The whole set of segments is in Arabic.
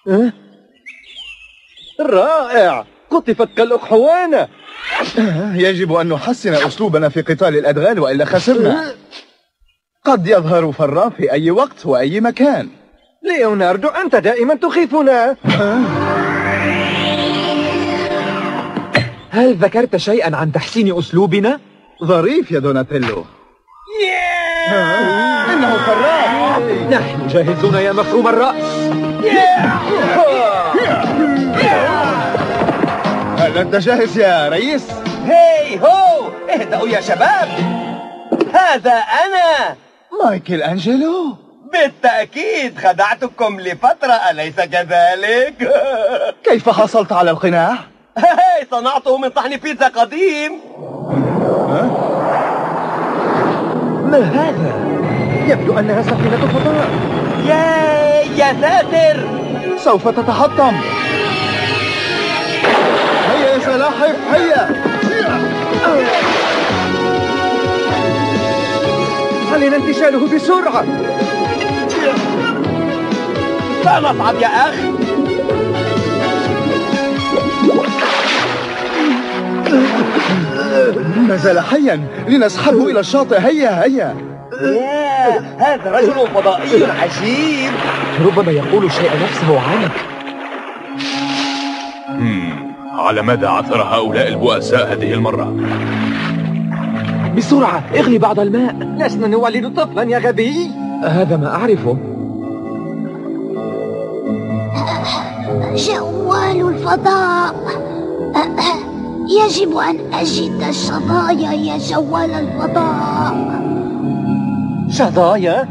رائع، قطفت كالأقحوانة. يجب أن نحسن أسلوبنا في قتال الأدغال وإلا خسرنا. قد يظهر فرا في أي وقت وأي مكان. ليوناردو، أنت دائما تخيفنا. هل ذكرت شيئا عن تحسين أسلوبنا؟ ظريف يا دوناتيلو. إنه فرا. نحن جاهزون يا مفروم الرأس. هل أنت جاهز يا ريس؟ هاي هو، اهدأوا يا شباب. هذا أنا مايكل أنجلو. بالتأكيد خدعتكم لفترة، أليس كذلك؟ كيف حصلت على القناع؟ هاي، صنعته من طحن بيتزا قديم. ما هذا؟ يبدو أنها سفينة فضاء. يا ساتر، سوف تتحطم. هيا يا سلاحف، هيا. علينا انتشاله بسرعة. فنصعد يا أخ. ما زال حيا، لنسحبه إلى الشاطئ. هيا هيا. هذا رجل فضائي عجيب. ربما يقول الشيء نفسه عنك. على ماذا عثر هؤلاء البؤساء هذه المرة؟ بسرعة، اغلي بعض الماء. لسنا نولد طفلا يا غبي. هذا ما أعرفه. جوال الفضاء. يجب أن أجد الشظايا يا جوال الفضاء. شظايا؟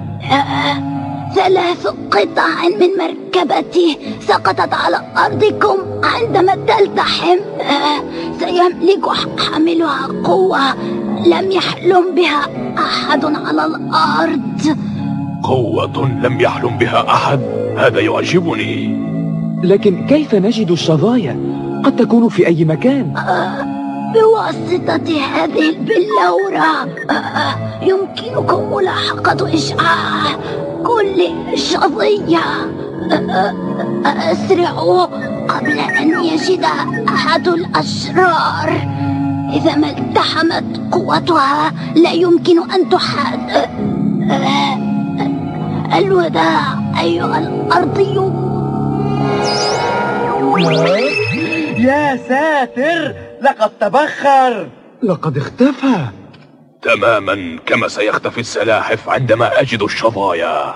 3 قطع من مركبتي سقطت على أرضكم عندما تلتحم. سيملك حاملها قوة لم يحلم بها أحد على الأرض. قوة لم يحلم بها أحد؟ هذا يعجبني. لكن كيف نجد الشظايا؟ قد تكون في أي مكان. بواسطة هذه البلورة يمكنكم ملاحقة إشعاع كل شظية. أسرعوا قبل أن يجد أحد الأشرار. إذا ما التحمت قوتها لا يمكن أن تحاد. الوداع أيها الأرضيون. يا ساتر، لقد تبخر. لقد اختفى تماما كما سيختفي السلاحف عندما أجد الشظايا.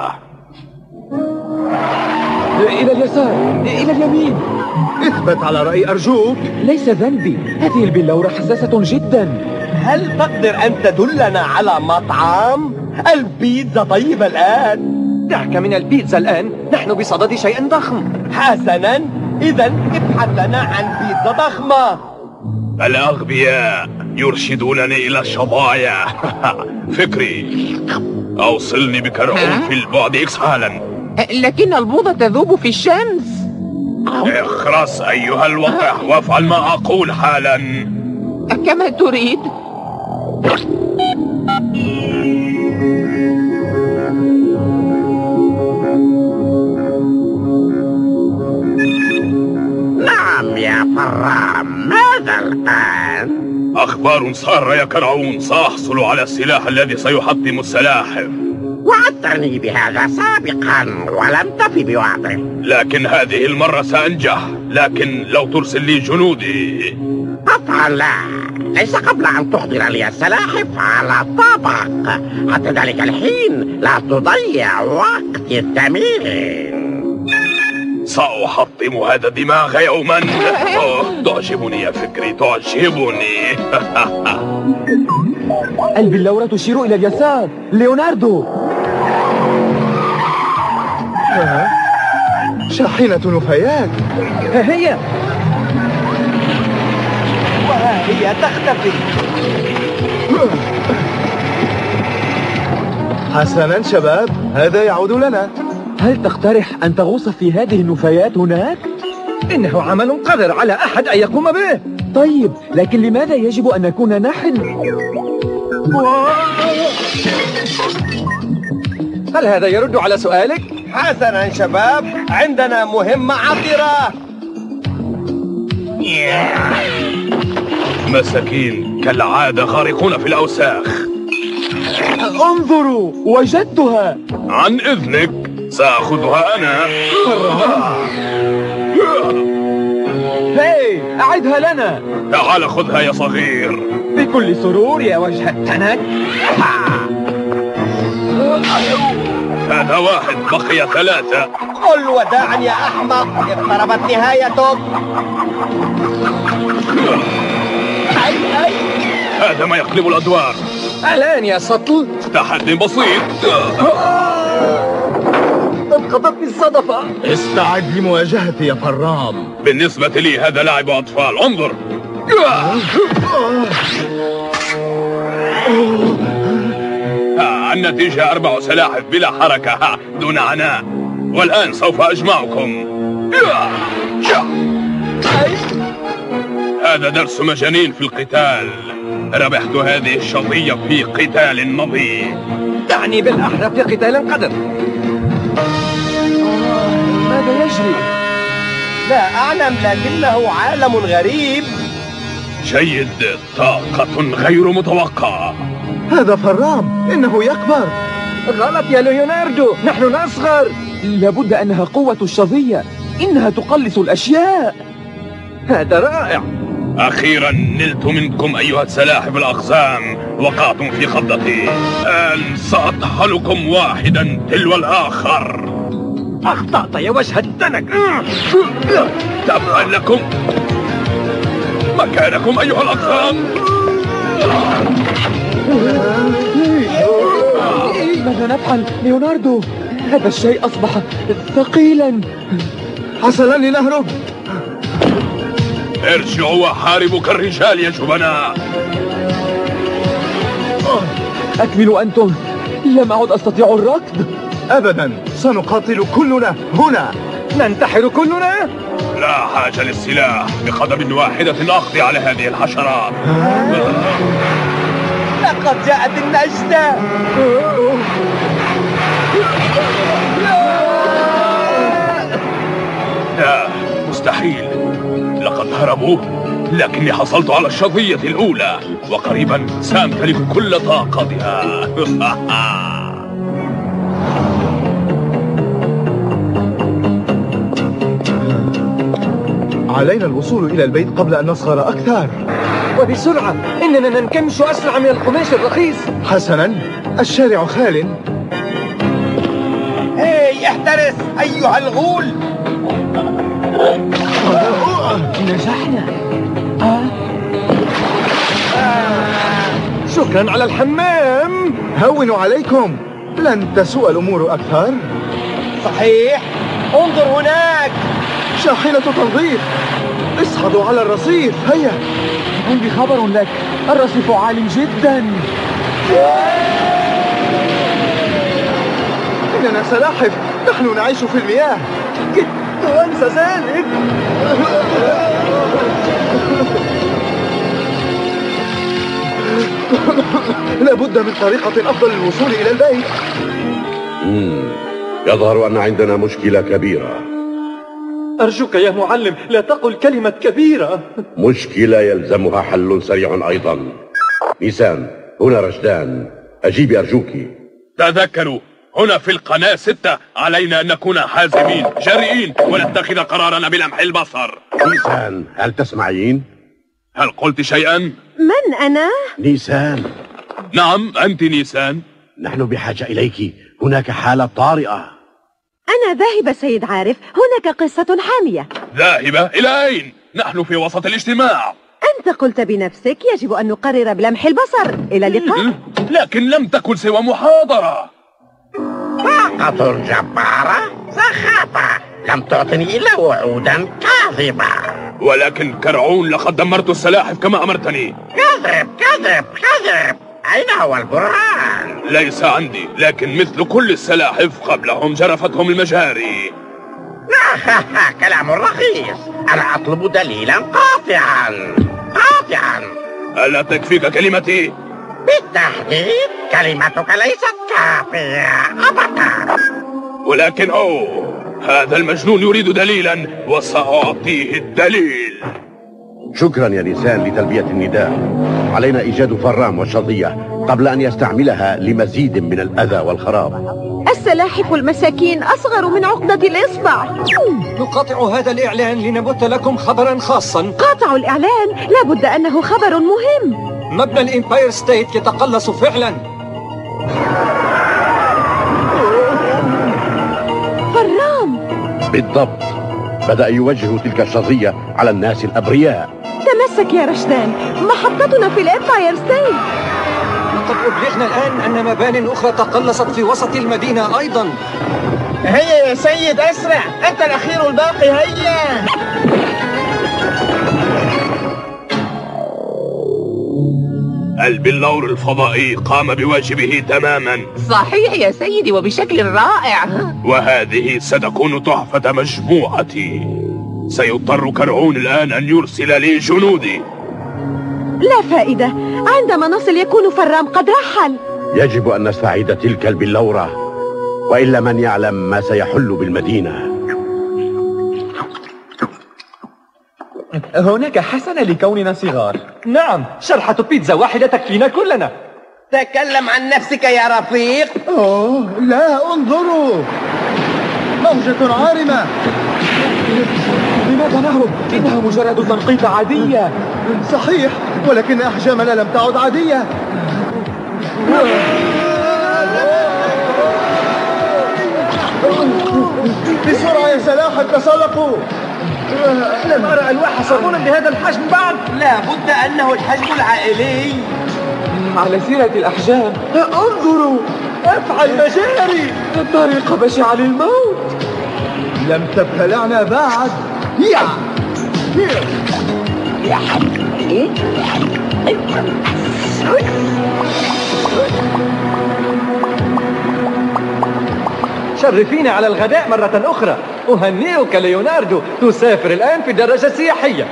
إلى اليسار، إلى اليمين. اثبت على رأي أرجوك. ليس ذنبي، هذه البلورة حساسة جدا. هل تقدر أن تدلنا على مطعم؟ البيتزا طيبة الآن. دعك من البيتزا الآن، نحن بصدد شيء ضخم. حسنا، إذا ابحث لنا عن بيتزا ضخمة. الأغبياء يرشدونني إلى الشظايا. فكري، أوصلني بكرعون في البعد إكس حالا. لكن البوضة تذوب في الشمس. اخرس أيها الوقح وافعل ما أقول حالا. كما تريد. نعم يا فرام، ماذا الآن؟ أخبار سارة يا كرعون، سأحصل على السلاح الذي سيحطم السلاحف. وعدتني بهذا سابقا ولم تفي بوعده. لكن هذه المرة سأنجح، لكن لو ترسل لي جنودي. قطعا لا، ليس قبل أن تحضر لي السلاحف على طبق. حتى ذلك الحين لا تضيع وقت التمرين. سأحطم هذا الدماغ يوما. تعجبني يا فكري، تعجبني. البلورة تشير إلى اليسار. ليوناردو. شاحنة نفايات. ها هي، وها هي تختفي. حسنا شباب، هذا يعود لنا. هل تقترح أن تغوص في هذه النفايات هناك؟ إنه عمل قذر على أحد أن يقوم به. طيب، لكن لماذا يجب أن نكون نحن؟ هل هذا يرد على سؤالك؟ حسنا شباب، عندنا مهمة عطرة. مساكين كالعادة غارقون في الأوساخ. انظروا، وجدتها. عن إذنك سأخذها أنا. هاي، أعدها لنا. تعال خذها يا صغير. بكل سرور يا وجه التنك. هذا واحد، بقي 3. قل وداعا يا أحمق، اقتربت نهايتك. أي هذا ما يقلب الأدوار. الآن يا سطل. تحدي بسيط. انقضتني الصدفة. استعد لمواجهتي يا فرام. بالنسبة لي هذا لعب أطفال. انظر. النتيجة 4 سلاحف بلا حركة دون عناء. والآن سوف أجمعكم. هذا درس مجانين في القتال. ربحت هذه الشظية في قتال مضي. يعني بالأحرى في قتال قدر. ماذا يجري؟ لا أعلم، لكنه عالم غريب. جيد، طاقة غير متوقعة. هذا فرام، إنه يكبر. غلط يا ليوناردو، نحن نصغر. لابد أنها قوة الشظية، إنها تقلص الأشياء. هذا رائع. أخيرا نلت منكم أيها السلاحف الأقزام، وقعتم في خضتي. الآن سأطحنكم واحدا تلو الآخر. أخطأت يا وجه التنك. تبا لكم. مكانكم أيها الأقزام. ماذا نفعل ليوناردو؟ هذا الشيء أصبح ثقيلا. حسنا لنهرب. ارجعوا وحاربوا كالرجال يا جبناء. أكملوا أنتم، لم أعد أستطيع الركض. أبدا، سنقاتل كلنا هنا. ننتحر كلنا. لا حاجة للسلاح، بقدم واحدة أقضي على هذه الحشرات. لقد جاءت النجدة. لا، مستحيل. لقد هربوا، لكني حصلت على الشظية الأولى، وقريبا سأمتلك كل طاقتها. علينا الوصول إلى البيت قبل أن نصغر أكثر. وبسرعة، إننا ننكمش أسرع من القماش الرخيص. حسنا، الشارع خال. هاي احترس أيها الغول. نجحنا. شكرا على الحمام. هونوا عليكم، لن تسوء الأمور أكثر. صحيح، انظر هناك. شاحنة تنظيف. اصعدوا على الرصيف، هيا. عندي خبر لك، الرصيف عال جدا. إننا سلاحف، نحن نعيش في المياه. كدت أنسى ذلك. لابد من طريقة أفضل للوصول إلى البيت. يظهر أن عندنا مشكلة كبيرة. أرجوك يا معلم، لا تقل كلمة كبيرة. مشكلة يلزمها حل سريع أيضا. نيسان، هنا رشدان، أجيبي أرجوك. تذكروا، هنا في القناة 6 علينا أن نكون حازمين جريئين ونتخذ قرارنا بلمح البصر. نيسان، هل تسمعين؟ هل قلت شيئا؟ من أنا؟ نيسان. نعم، أنت نيسان. نحن بحاجة إليك، هناك حالة طارئة. أنا ذاهبة سيد عارف، هناك قصة حامية. ذاهبة إلى أين؟ نحن في وسط الاجتماع. أنت قلت بنفسك يجب أن نقرر بلمح البصر. إلى اللقاء. لكن لم تكن سوى محاضرة. طاقة جبارة سخافة، لم تعطني إلا وعودا كاذبة. ولكن كرعون، لقد دمرت السلاحف كما أمرتني. كذب كذب كذب، أين هو البرهان؟ ليس عندي، لكن مثل كل السلاحف قبلهم جرفتهم المجاري. كلام رخيص، أنا أطلب دليلا قاطعا قاطعا. ألا تكفيك كلمتي؟ بالتحديد كلمتك ليست كافية أبدا. ولكن هذا المجنون يريد دليلا وسأعطيه الدليل. شكرا يا نيسان لتلبية النداء. علينا إيجاد فرام وشظية قبل أن يستعملها لمزيد من الأذى والخراب. السلاحف المساكين أصغر من عقدة الإصبع. نقاطع هذا الإعلان لنبث لكم خبرا خاصا. قاطعوا الإعلان، لابد أنه خبر مهم. مبنى الإمباير ستيت يتقلص فعلا. فرام بالضبط، بدأ يوجه تلك الشظية على الناس الأبرياء. تمسك يا رشدان، محطتنا في الإمباير ستيت. لقد أبلغنا الآن أن مبان أخرى تقلصت في وسط المدينة أيضا. هيا يا سيد أسرع، أنت الأخير الباقي، هيا. البلور الفضائي قام بواجبه تماما. صحيح يا سيدي وبشكل رائع. وهذه ستكون تحفة مجموعتي. سيضطر كرعون الآن أن يرسل لي جنودي. لا فائدة، عندما نصل يكون فرام قد رحل. يجب أن نستعيد تلك البلورة، وإلا من يعلم ما سيحل بالمدينة. هناك حسنة لكوننا صغار. نعم، شرحة بيتزا واحدة تكفينا كلنا. تكلم عن نفسك يا رفيق. أوه لا، انظروا، موجة عارمة. لماذا نهرب؟ إنها مجرد تنقيط عادية. صحيح، ولكن أحجامنا لم تعد عادية. بسرعة يا سلاحف، تسلقوا. لم أرى ألواح صابون بهذا الحجم بعد. لا بد أنه الحجم العائلي. على سيرة الأحجام، انظروا، أفعى المجاري. طريقة بشعة للموت. لم تبتلعنا بعد. شرفينا على الغداء مرة أخرى. أهنئك ليوناردو، تسافر الآن في دراجة سياحية.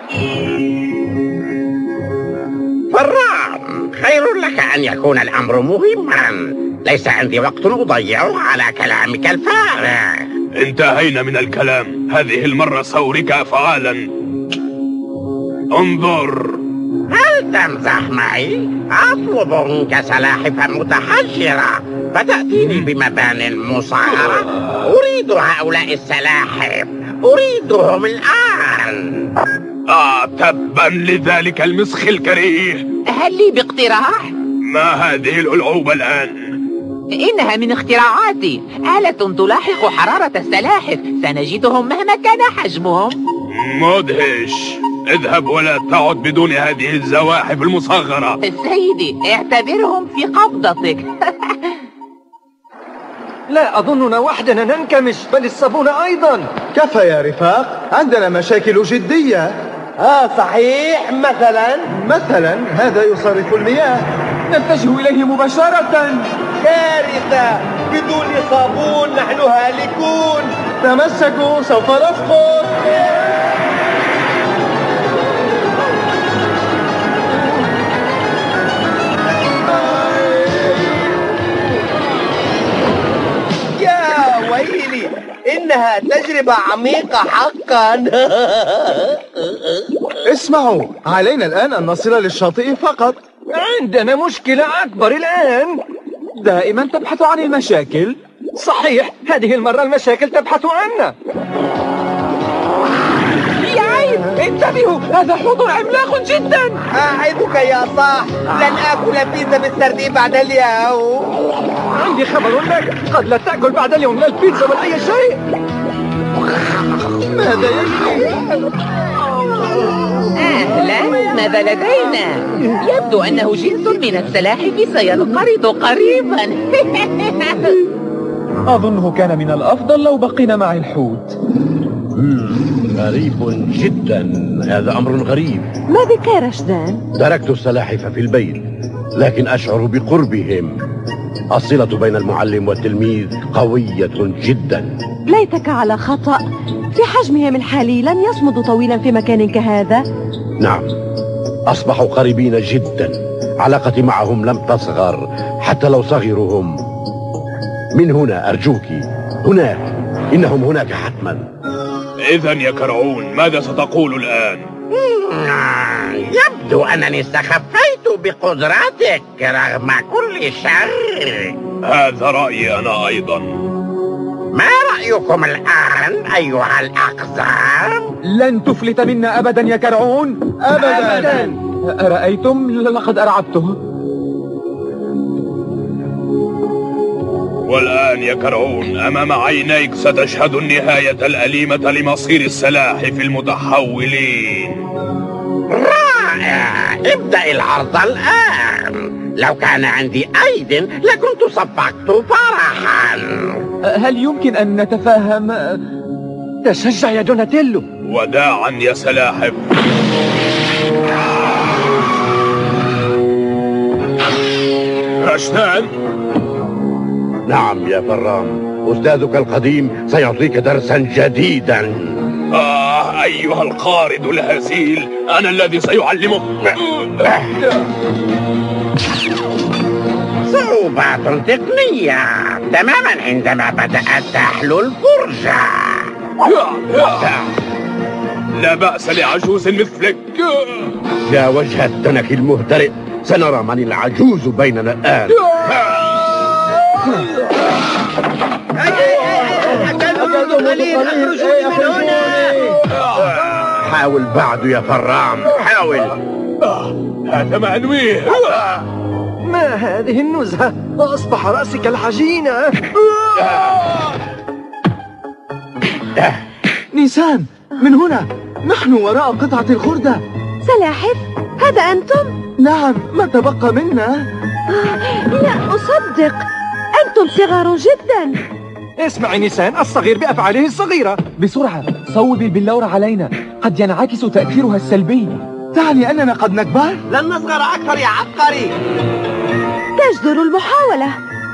فرام، خير لك أن يكون الأمر مهما. ليس عندي وقت أضيعه على كلامك الفارغ. انتهينا من الكلام. هذه المرة سأريك أفعالا. انظر. هل تمزح معي؟ أطلب منك سلاحف متحجرة فتأتيني بمبان مصغرة. أريد هؤلاء السلاحف، أريدهم الآن. تبا لذلك المسخ الكريه. هل لي باقتراح؟ ما هذه الألعوبة الآن؟ إنها من اختراعاتي، آلة تلاحق حرارة السلاحف. سنجدهم مهما كان حجمهم. مدهش. اذهب ولا تعد بدون هذه الزواحف المصغرة. سيدي، اعتبرهم في قبضتك. لا أظننا وحدنا ننكمش، بل الصابون أيضا. كفى يا رفاق، عندنا مشاكل جدية. صحيح. مثلا هذا يصرف المياه. نتجه إليه مباشرة. كارثة، بدون صابون نحن هالكون. تمسكوا، سوف نسقط. يا ويلي، إنها تجربة عميقة حقا. اسمعوا، علينا الآن أن نصل للشاطئ فقط. عندنا مشكلة أكبر الآن. دائما تبحث عن المشاكل. صحيح، هذه المرة المشاكل تبحث عنا. يا عين، انتبهوا، هذا حوض عملاق جدا. أعدك يا صاح، لن آكل بيتزا بالسردين بعد اليوم. عندي خبر لك، قد لا تأكل بعد اليوم لا البيتزا ولا أي شيء. ماذا يجري؟ أهلا، ماذا لدينا؟ يبدو أنه جنس من السلاحف سينقرض قريبا. أظنه كان من الأفضل لو بقينا مع الحوت. غريب جدا، هذا أمر غريب. ما بك يا رشدان؟ تركت السلاحف في البيت، لكن أشعر بقربهم. الصلة بين المعلم والتلميذ قوية جدا. ليتك على خطأ، في حجمهم الحالي لن يصمدوا طويلا في مكان كهذا. نعم، أصبحوا قريبين جدا. علاقتي معهم لم تصغر حتى لو صغروا هم. من هنا أرجوك هناك، إنهم هناك حتما. إذا يا كرعون ماذا ستقول الآن؟ يبدو أنني استخفيت بقدراتك رغم كل شر. هذا رأيي أنا أيضا. ما رأيكم الآن أيها الأقزام؟ لن تفلت منا أبدا يا كرعون. أبدا. أرأيتم لقد أرعبته. والآن يا كرعون أمام عينيك ستشهد النهاية الأليمة لمصير السلاحف المتحولين. رائع، ابدأ العرض الآن. لو كان عندي أيد لكنت صفقت فرحا. هل يمكن أن نتفاهم؟ تشجع يا دوناتيلو. وداعا يا سلاحف. رشدان. نعم يا فرام، أستاذك القديم سيعطيك درسا جديدا. أيها القارد الهزيل، أنا الذي سيعلمك. صعوبات تقنية تماما عندما بدأت تحلو الفرجة. لا بأس لعجوز مثلك. يا وجه الدنك المهترئ، سنرى من العجوز بيننا الآن. حاول بعد يا فرام، حاول. هذا ما أنويه. ما هذه النزهة؟ أصبح رأسي كالعجينة. نيسان، من هنا نحن وراء قطعة الخردة. سلاحف، هذا أنتم؟ نعم، ما تبقى منا. لا أصدق، أنتم صغار جدا. اسمعي نيسان الصغير بأفعاله الصغيرة. بسرعة صوبي البلورة علينا، قد ينعكس تأثيرها السلبي. تعني أننا قد نكبر؟ لن نصغر أكثر يا عبقري. تجدر المحاولة.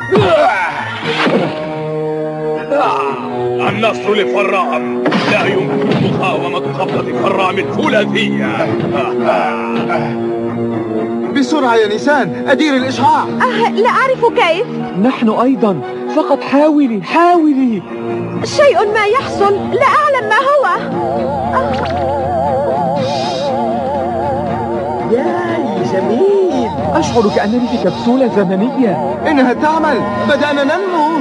النصر لفرام، لا يمكن مقاومة قبضة فرام الفولاذية. بسرعة يا نيسان، أدير الإشعاع. لا أعرف كيف. نحن أيضا، فقط حاولي. شيء ما يحصل، لا أعلم ما هو. ياي جميل. أشعر كأنني في كبسولة زمنية. إنها تعمل، بدأنا ننمو.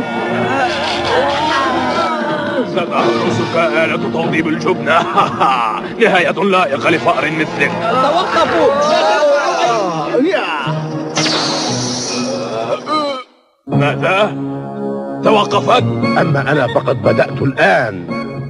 ستحرسك آلة توضيب الجبنة. نهاية لائقة لفأر مثلك. توقفوا. ماذا؟ توقفت؟ أما أنا فقد بدأت الآن.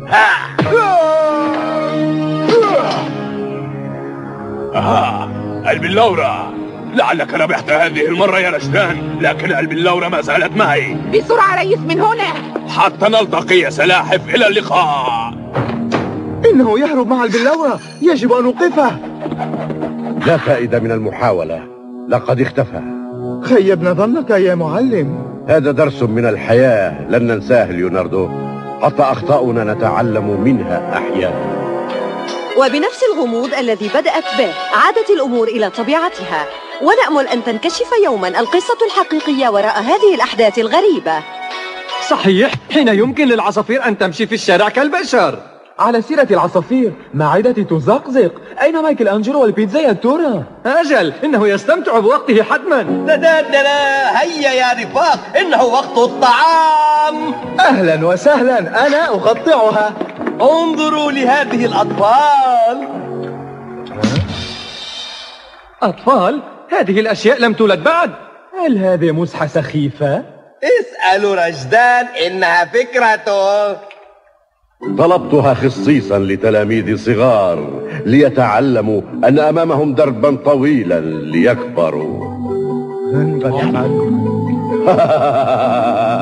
البلورة، لعلك ربحت هذه المرة يا رشدان، لكن البلورة ما زالت معي. بسرعة ريس من هنا. حتى نلتقي يا سلاحف، إلى اللقاء. إنه يهرب مع البلورة، يجب أن نوقفه. لا فائدة من المحاولة، لقد اختفى. خيبنا ظنك يا معلم. هذا درس من الحياة لن ننساه ليوناردو، حتى أخطاؤنا نتعلم منها أحيانا. وبنفس الغموض الذي بدأت به عادت الأمور إلى طبيعتها، ونأمل أن تنكشف يوما القصة الحقيقية وراء هذه الأحداث الغريبة. صحيح، حين يمكن للعصافير أن تمشي في الشارع كالبشر. على سيرة العصافير، معدتي تزقزق. أين مايكل أنجلو والبيتزا يا ترى؟ أجل، إنه يستمتع بوقته حتما. هيا يا رفاق، إنه وقت الطعام. أهلا وسهلا، أنا أقطعها. انظروا لهذه الأطفال. أطفال؟ هذه الأشياء لم تولد بعد. هل هذه مسحة سخيفة؟ اسألوا رشدان، إنها فكرته. طلبتها خصيصا لتلاميذ صغار ليتعلموا أن أمامهم دربا طويلا ليكبروا.